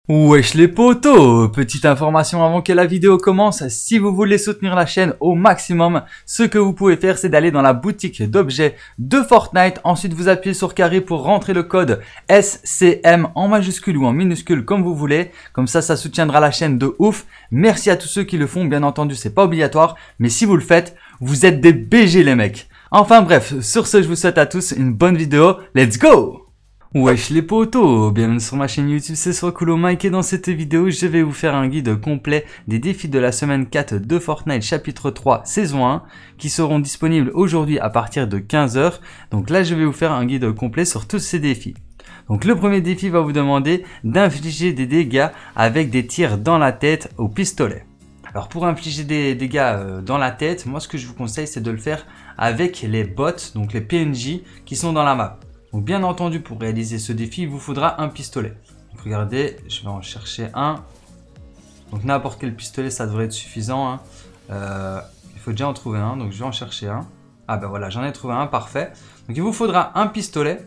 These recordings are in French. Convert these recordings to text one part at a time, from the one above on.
Wesh les potos, petite information avant que la vidéo commence, si vous voulez soutenir la chaîne au maximum, ce que vous pouvez faire c'est d'aller dans la boutique d'objets de Fortnite, ensuite vous appuyez sur carré pour rentrer le code SCM en majuscule ou en minuscule comme vous voulez, comme ça soutiendra la chaîne de ouf. Merci à tous ceux qui le font, bien entendu c'est pas obligatoire, mais si vous le faites, vous êtes des BG les mecs. Enfin bref, sur ce je vous souhaite à tous une bonne vidéo, let's go! Wesh les potos, bienvenue sur ma chaîne YouTube, c'est Srokulo Mike et dans cette vidéo je vais vous faire un guide complet des défis de la semaine 4 de Fortnite chapitre 3 saison 1 qui seront disponibles aujourd'hui à partir de 15 h. Donc là je vais vous faire un guide complet sur tous ces défis. Donc le premier défi va vous demander d'infliger des dégâts avec des tirs dans la tête au pistolet. Alors pour infliger des dégâts dans la tête, moi ce que je vous conseille c'est de le faire avec les bots, donc les PNJ qui sont dans la map. Donc bien entendu pour réaliser ce défi il vous faudra un pistolet. Donc regardez, je vais en chercher un. Donc n'importe quel pistolet ça devrait être suffisant. Hein. Il faut déjà en trouver un, donc je vais en chercher un. Ah ben voilà, j'en ai trouvé un, parfait. Donc il vous faudra un pistolet.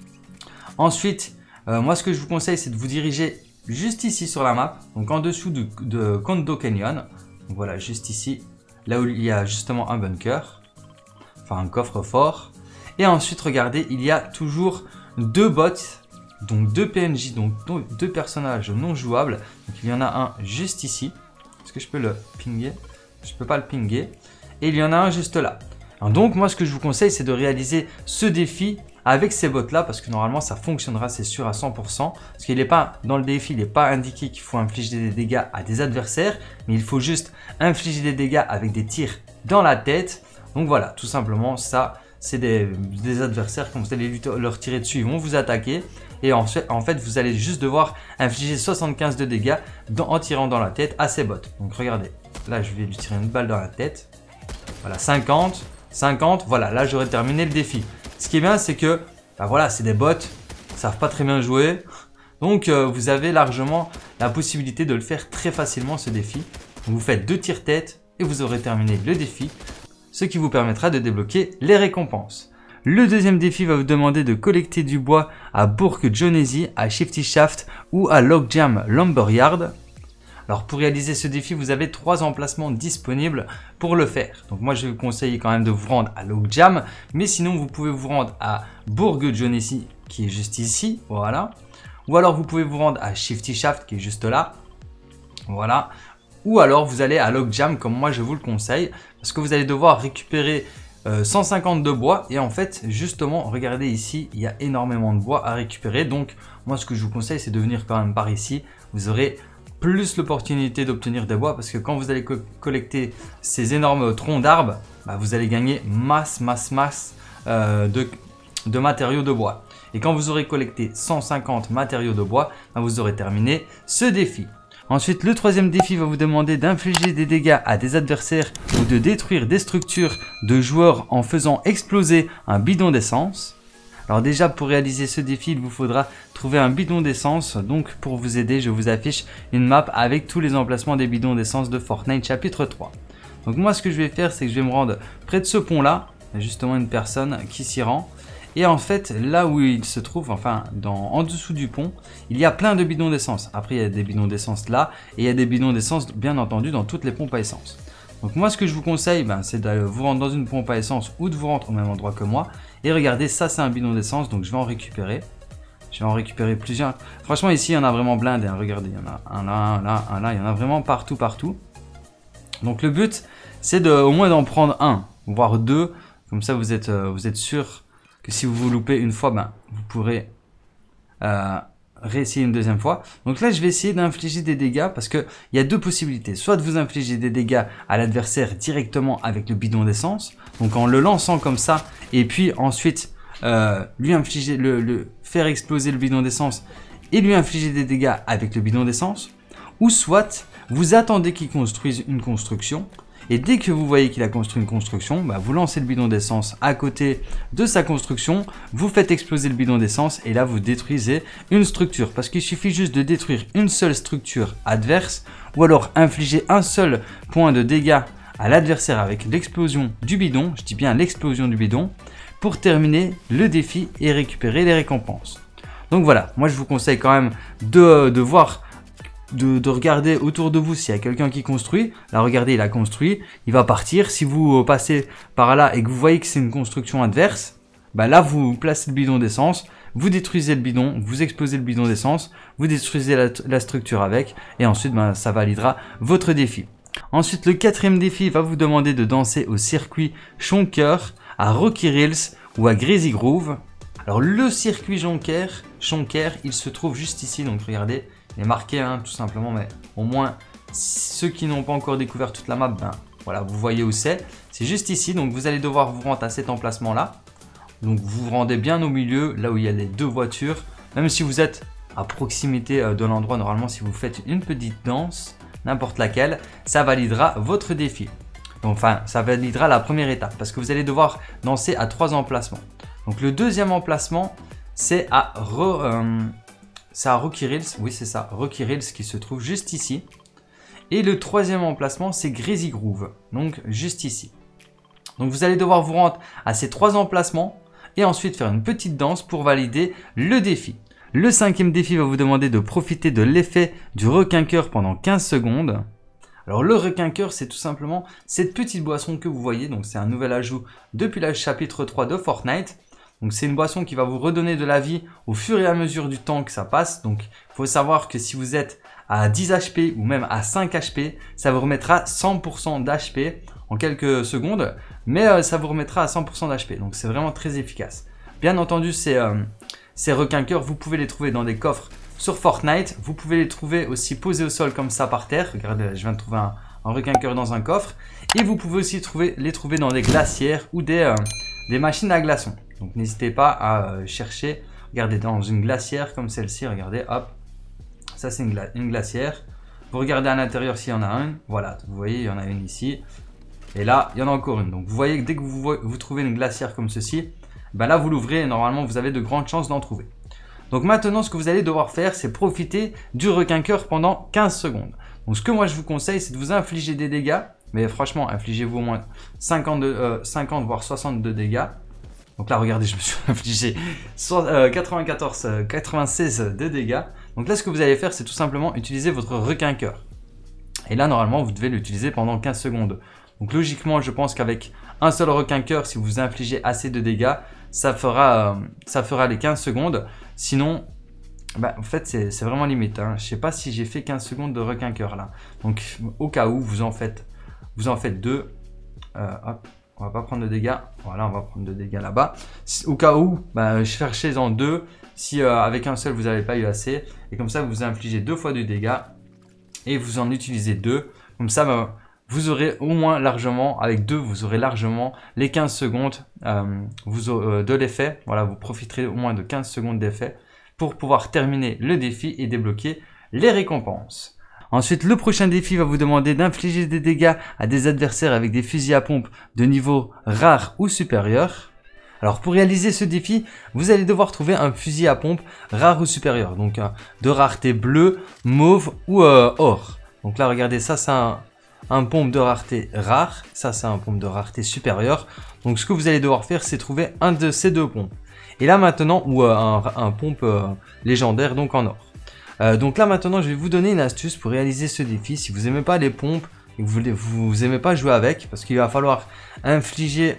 Ensuite, moi ce que je vous conseille c'est de vous diriger juste ici sur la map. Donc en dessous de Condo Canyon. Donc voilà, juste ici. Là où il y a justement un bunker. Enfin un coffre-fort. Et ensuite, regardez, il y a toujours deux bots, donc deux PNJ, donc deux personnages non jouables. Donc il y en a un juste ici. Est-ce que je peux le pinguer? Je ne peux pas le pinguer. Et il y en a un juste là. Donc moi, ce que je vous conseille, c'est de réaliser ce défi avec ces bots-là, parce que normalement, ça fonctionnera, c'est sûr, à 100%. Parce qu'il n'est pas, dans le défi, il n'est pas indiqué qu'il faut infliger des dégâts à des adversaires, mais il faut juste infliger des dégâts avec des tirs dans la tête. Donc voilà, tout simplement, ça... c'est des adversaires, quand vous allez leur tirer dessus, ils vont vous attaquer. Et en fait, vous allez juste devoir infliger 75 de dégâts en tirant dans la tête à ces bots. Donc regardez, là je vais lui tirer une balle dans la tête. Voilà, 50, 50, voilà, là j'aurais terminé le défi. Ce qui est bien, c'est que, bah voilà, c'est des bots, ils ne savent pas très bien jouer. Donc vous avez largement la possibilité de le faire très facilement ce défi. Donc, vous faites 2 tirs tête et vous aurez terminé le défi, ce qui vous permettra de débloquer les récompenses. Le deuxième défi va vous demander de collecter du bois à Bourg Jonesy, à Shifty Shaft ou à Logjam Lumberyard. Alors pour réaliser ce défi, vous avez 3 emplacements disponibles pour le faire. Donc moi je vais vous conseiller quand même de vous rendre à Logjam, mais sinon vous pouvez vous rendre à Bourg Jonesy qui est juste ici, voilà. Ou alors vous pouvez vous rendre à Shifty Shaft qui est juste là, voilà. Ou alors vous allez à Logjam comme moi je vous le conseille parce que vous allez devoir récupérer 150 de bois et en fait justement regardez ici il y a énormément de bois à récupérer. Donc moi ce que je vous conseille c'est de venir quand même par ici, vous aurez plus l'opportunité d'obtenir des bois parce que quand vous allez collecter ces énormes troncs d'arbres, bah, vous allez gagner masse de matériaux de bois. Et quand vous aurez collecté 150 matériaux de bois, bah, vous aurez terminé ce défi. Ensuite, le troisième défi va vous demander d'infliger des dégâts à des adversaires ou de détruire des structures de joueurs en faisant exploser un bidon d'essence. Alors déjà, pour réaliser ce défi, il vous faudra trouver un bidon d'essence. Donc pour vous aider, je vous affiche une map avec tous les emplacements des bidons d'essence de Fortnite chapitre 3. Donc moi, ce que je vais faire, c'est que je vais me rendre près de ce pont-là. Il y a justement une personne qui s'y rend. Et en fait, là où il se trouve, enfin en dessous du pont, il y a plein de bidons d'essence. Après, il y a des bidons d'essence là et il y a des bidons d'essence bien entendu dans toutes les pompes à essence. Donc moi, ce que je vous conseille, c'est de vous rendre dans une pompe à essence ou de vous rendre au même endroit que moi. Et regardez, ça c'est un bidon d'essence, donc je vais en récupérer. Je vais en récupérer plusieurs. Franchement, ici, il y en a vraiment blindé. Hein. Regardez, il y en a un là, un là, un là. Il y en a vraiment partout. Donc le but, c'est au moins d'en prendre un, voire 2. Comme ça, vous êtes sûr que si vous vous loupez une fois, ben, vous pourrez réessayer une deuxième fois. Donc là, je vais essayer d'infliger des dégâts parce qu'il y a 2 possibilités. Soit de vous infliger des dégâts à l'adversaire directement avec le bidon d'essence, donc en le lançant comme ça, et puis ensuite lui infliger, faire exploser le bidon d'essence et lui infliger des dégâts avec le bidon d'essence. Ou soit vous attendez qu'il construise une construction. Et dès que vous voyez qu'il a construit une construction, bah vous lancez le bidon d'essence à côté de sa construction, vous faites exploser le bidon d'essence et là vous détruisez une structure. Parce qu'il suffit juste de détruire une seule structure adverse ou alors infliger un seul point de dégâts à l'adversaire avec l'explosion du bidon, je dis bien l'explosion du bidon, pour terminer le défi et récupérer les récompenses. Donc voilà, moi je vous conseille quand même de voir de regarder autour de vous s'il y a quelqu'un qui construit. Là, regardez, il a construit, il va partir. Si vous passez par là et que vous voyez que c'est une construction adverse, bah là, vous placez le bidon d'essence, vous détruisez le bidon, vous explosez le bidon d'essence, vous détruisez la structure avec, et ensuite, bah, ça validera votre défi. Ensuite, le quatrième défi va vous demander de danser au circuit Shonker, à Rocky Rills ou à Greasy Groove. Alors, le circuit Shonker, il se trouve juste ici, donc regardez. Il est marqué hein, tout simplement, mais au moins ceux qui n'ont pas encore découvert toute la map, ben voilà, vous voyez où c'est. C'est juste ici, donc vous allez devoir vous rendre à cet emplacement là. Donc vous vous rendez bien au milieu, là où il y a les deux voitures. Même si vous êtes à proximité de l'endroit, normalement si vous faites une petite danse, n'importe laquelle, ça validera votre défi. Donc, enfin, ça validera la première étape parce que vous allez devoir danser à 3 emplacements. Donc le deuxième emplacement, c'est à Rocky Rills, oui c'est ça, Rocky Rills qui se trouve juste ici. Et le troisième emplacement, c'est Greasy Groove, donc juste ici. Donc vous allez devoir vous rendre à ces 3 emplacements et ensuite faire une petite danse pour valider le défi. Le cinquième défi va vous demander de profiter de l'effet du requin-cœur pendant 15 secondes. Alors le requin-cœur, c'est tout simplement cette petite boisson que vous voyez, donc c'est un nouvel ajout depuis le chapitre 3 de Fortnite. Donc c'est une boisson qui va vous redonner de la vie au fur et à mesure du temps que ça passe. Donc il faut savoir que si vous êtes à 10 HP ou même à 5 HP, ça vous remettra 100% d'HP en quelques secondes. Mais ça vous remettra à 100% d'HP. Donc c'est vraiment très efficace. Bien entendu, ces requins-cœurs, vous pouvez les trouver dans des coffres sur Fortnite. Vous pouvez les trouver aussi posés au sol comme ça par terre. Regardez, je viens de trouver un requin-cœur dans un coffre. Et vous pouvez aussi les trouver dans des glacières ou des machines à glaçons. Donc n'hésitez pas à chercher, regardez dans une glacière comme celle-ci, regardez, hop, ça c'est une glacière. Vous regardez à l'intérieur s'il y en a une, voilà, vous voyez il y en a une ici. Et là, il y en a encore une. Donc vous voyez que dès que vous trouvez une glacière comme ceci, ben là vous l'ouvrez et normalement vous avez de grandes chances d'en trouver. Donc maintenant ce que vous allez devoir faire, c'est profiter du requin-cœur pendant 15 secondes. Donc ce que moi je vous conseille, c'est de vous infliger des dégâts. Mais franchement, infligez-vous au moins 50 voire 62 dégâts. Donc là, regardez, je me suis infligé 96 de dégâts. Donc là, ce que vous allez faire, c'est tout simplement utiliser votre requin-cœur. Et là, normalement, vous devez l'utiliser pendant 15 secondes. Donc logiquement, je pense qu'avec un seul requin-cœur, si vous infligez assez de dégâts, ça fera les 15 secondes. Sinon, bah, en fait, c'est vraiment limite. Hein. Je ne sais pas si j'ai fait 15 secondes de requin-cœur là. Donc au cas où, vous en faites 2. Hop. On va pas prendre de dégâts. Voilà, on va prendre de dégâts là-bas. Au cas où, bah, cherchez-en 2. Si avec un seul, vous n'avez pas eu assez. Et comme ça, vous infligez 2 fois de dégâts. Et vous en utilisez 2. Comme ça, bah, vous aurez au moins largement, avec 2, vous aurez largement les 15 secondes de l'effet. Voilà, vous profiterez au moins de 15 secondes d'effet pour pouvoir terminer le défi et débloquer les récompenses. Ensuite, le prochain défi va vous demander d'infliger des dégâts à des adversaires avec des fusils à pompe de niveau rare ou supérieur. Alors pour réaliser ce défi, vous allez devoir trouver un fusil à pompe rare ou supérieur. Donc de rareté bleue, mauve ou or. Donc là regardez, ça c'est un pompe de rareté rare. Ça c'est un pompe de rareté supérieure. Donc ce que vous allez devoir faire, c'est trouver un de ces deux pompes. Et là maintenant, ou un pompe légendaire, donc en or. Donc là maintenant je vais vous donner une astuce pour réaliser ce défi. Si vous n'aimez pas les pompes et que vous n'aimez pas jouer avec, parce qu'il va falloir infliger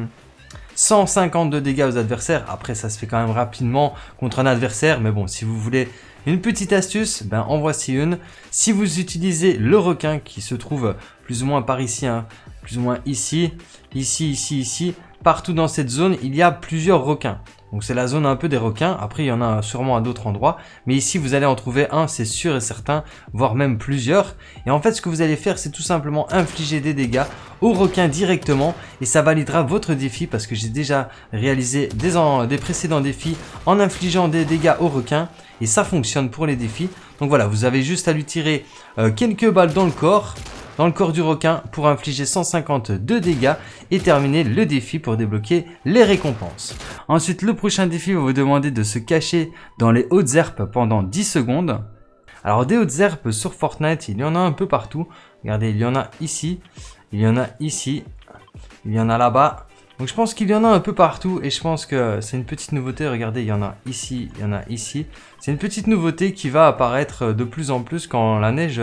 150 de dégâts aux adversaires. Après ça se fait quand même rapidement contre un adversaire, mais bon, si vous voulez une petite astuce, ben en voici une. Si vous utilisez le requin qui se trouve plus ou moins par ici, hein, plus ou moins ici, ici, partout dans cette zone il y a plusieurs requins. Donc c'est la zone un peu des requins. Après il y en a sûrement à d'autres endroits, mais ici vous allez en trouver un, c'est sûr et certain, voire même plusieurs. Et en fait ce que vous allez faire, c'est tout simplement infliger des dégâts aux requins directement, et ça validera votre défi, parce que j'ai déjà réalisé des précédents défis en infligeant des dégâts aux requins, et ça fonctionne pour les défis. Donc voilà, vous avez juste à lui tirer quelques balles dans le corps du requin pour infliger 150 de dégâts et terminer le défi pour débloquer les récompenses. Ensuite, le prochain défi va vous demander de se cacher dans les hautes herbes pendant 10 secondes. Alors des hautes herbes sur Fortnite, il y en a un peu partout. Regardez, il y en a ici, il y en a ici, il y en a là-bas, Donc je pense qu'il y en a un peu partout et je pense que c'est une petite nouveauté. Regardez, il y en a ici, il y en a ici. C'est une petite nouveauté qui va apparaître de plus en plus quand la neige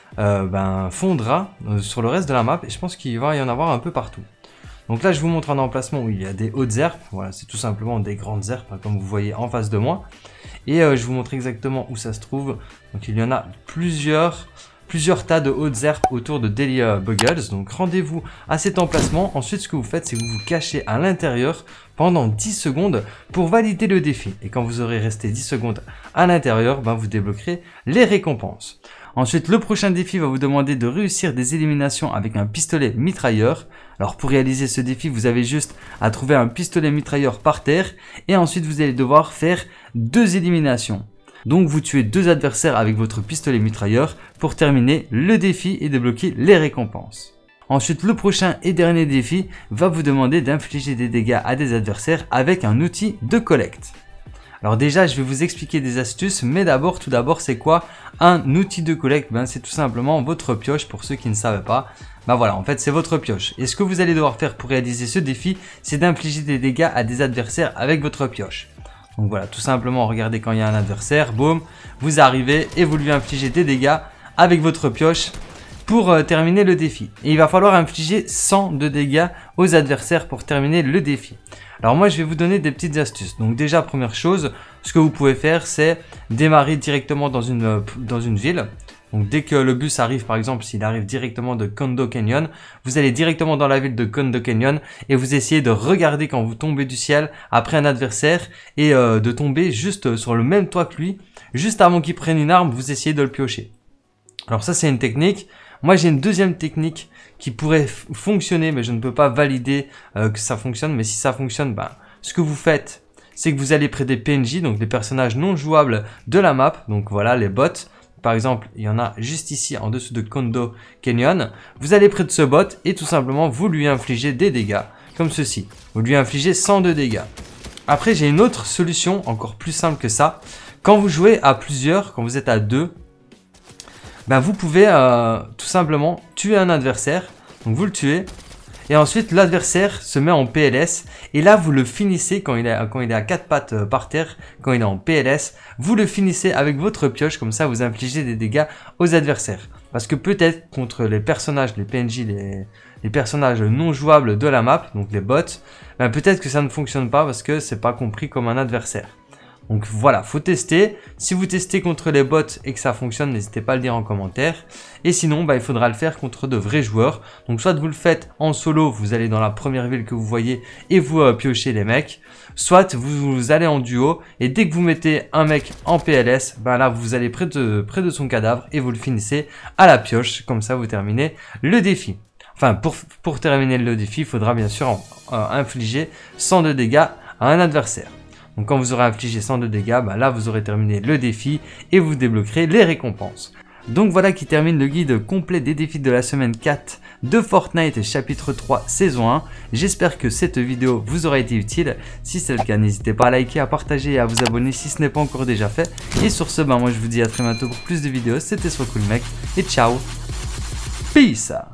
fondra sur le reste de la map. Et je pense qu'il va y en avoir un peu partout. Donc là, je vous montre un emplacement où il y a des hautes herbes. Voilà, c'est tout simplement des grandes herbes, comme vous voyez en face de moi. Et je vous montre exactement où ça se trouve. Donc il y en a plusieurs tas de hautes herbes autour de Daily Buggles. Donc rendez-vous à cet emplacement. Ensuite, ce que vous faites, c'est que vous vous cachez à l'intérieur pendant 10 secondes pour valider le défi. Et quand vous aurez resté 10 secondes à l'intérieur, vous débloquerez les récompenses. Ensuite, le prochain défi va vous demander de réussir des éliminations avec un pistolet mitrailleur. Alors pour réaliser ce défi, vous avez juste à trouver un pistolet mitrailleur par terre et ensuite vous allez devoir faire 2 éliminations. Donc vous tuez 2 adversaires avec votre pistolet mitrailleur pour terminer le défi et débloquer les récompenses. Ensuite, le prochain et dernier défi va vous demander d'infliger des dégâts à des adversaires avec un outil de collecte. Alors déjà, je vais vous expliquer des astuces, mais tout d'abord, c'est quoi un outil de collecte? C'est tout simplement votre pioche pour ceux qui ne savaient pas. Voilà, en fait, c'est votre pioche. Et ce que vous allez devoir faire pour réaliser ce défi, c'est d'infliger des dégâts à des adversaires avec votre pioche. Donc voilà, tout simplement, regardez quand il y a un adversaire, boum, vous arrivez et vous lui infligez des dégâts avec votre pioche pour terminer le défi. Et il va falloir infliger 100 de dégâts aux adversaires pour terminer le défi. Alors moi, je vais vous donner des petites astuces. Donc déjà, première chose, ce que vous pouvez faire, c'est démarrer directement dans une ville. Donc dès que le bus arrive, par exemple, s'il arrive directement de Condo Canyon, vous allez directement dans la ville de Condo Canyon et vous essayez de regarder quand vous tombez du ciel après un adversaire et de tomber juste sur le même toit que lui. Juste avant qu'il prenne une arme, vous essayez de le piocher. Alors ça, c'est une technique. Moi, j'ai une deuxième technique qui pourrait fonctionner, mais je ne peux pas valider que ça fonctionne. Mais si ça fonctionne, ce que vous faites, c'est que vous allez près des PNJ, donc des personnages non jouables de la map. Donc voilà, les bots. Par exemple, il y en a juste ici, en dessous de Condo Canyon. Vous allez près de ce bot et tout simplement, vous lui infligez des dégâts, comme ceci. Vous lui infligez 100 de dégâts. Après, j'ai une autre solution, encore plus simple que ça. Quand vous jouez à plusieurs, quand vous êtes à 2, vous pouvez tout simplement tuer un adversaire. Donc vous le tuez. Et ensuite, l'adversaire se met en PLS. Et là, vous le finissez quand il est à 4 pattes par terre, quand il est en PLS. Vous le finissez avec votre pioche. Comme ça, vous infligez des dégâts aux adversaires. Parce que peut-être contre les personnages, les PNJ, les personnages non jouables de la map, donc les bots, peut-être que ça ne fonctionne pas parce que c'est pas compris comme un adversaire. Donc voilà, faut tester. Si vous testez contre les bots et que ça fonctionne, n'hésitez pas à le dire en commentaire. Et sinon, il faudra le faire contre de vrais joueurs. Donc soit vous le faites en solo, vous allez dans la première ville que vous voyez et vous piochez les mecs. Soit vous allez en duo et dès que vous mettez un mec en PLS, là vous allez près de son cadavre et vous le finissez à la pioche. Comme ça, vous terminez le défi. Enfin, pour terminer le défi, il faudra bien sûr infliger 100 de dégâts à un adversaire. Donc quand vous aurez infligé 100 de dégâts, là vous aurez terminé le défi et vous débloquerez les récompenses. Donc voilà qui termine le guide complet des défis de la semaine 4 de Fortnite chapitre 3 saison 1. J'espère que cette vidéo vous aura été utile. Si c'est le cas, n'hésitez pas à liker, à partager et à vous abonner si ce n'est pas encore déjà fait. Et sur ce, moi je vous dis à très bientôt pour plus de vidéos. C'était SoisCoolMec et ciao. Peace.